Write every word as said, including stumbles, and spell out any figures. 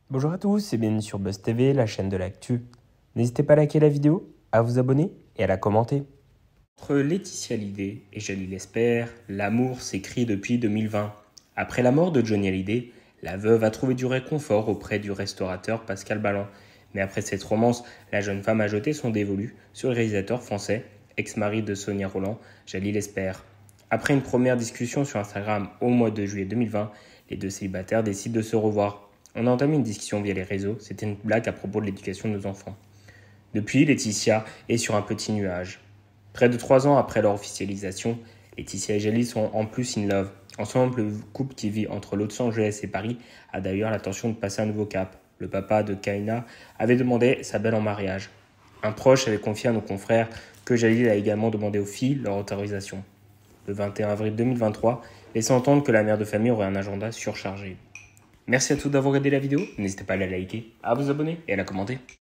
Bonjour à tous et bienvenue sur Buzz T V, la chaîne de l'actu. N'hésitez pas à liker la vidéo, à vous abonner et à la commenter. Entre Laetitia Hallyday et Jalil Esper, l'amour s'écrit depuis deux mille vingt. Après la mort de Johnny Hallyday, la veuve a trouvé du réconfort auprès du restaurateur Pascal Balland. Mais après cette romance, la jeune femme a jeté son dévolu sur le réalisateur français, ex-mari de Sonia Rolland, Jalil Esper. Après une première discussion sur Instagram au mois de juillet deux mille vingt, les deux célibataires décident de se revoir. On a entamé une discussion via les réseaux, c'était une blague à propos de l'éducation de nos enfants. Depuis, Laetitia est sur un petit nuage. Près de trois ans après leur officialisation, Laetitia et Jalil sont en plus in love. Ensemble, le couple qui vit entre Los Angeles et Paris a d'ailleurs l'intention de passer un nouveau cap. Le papa de Kaina avait demandé sa belle en mariage. Un proche avait confié à nos confrères que Jalil a également demandé aux filles leur autorisation. Le vingt et un avril deux mille vingt-trois, laissant entendre que la mère de famille aurait un agenda surchargé. Merci à tous d'avoir regardé la vidéo, n'hésitez pas à la liker, à vous abonner et à la commenter.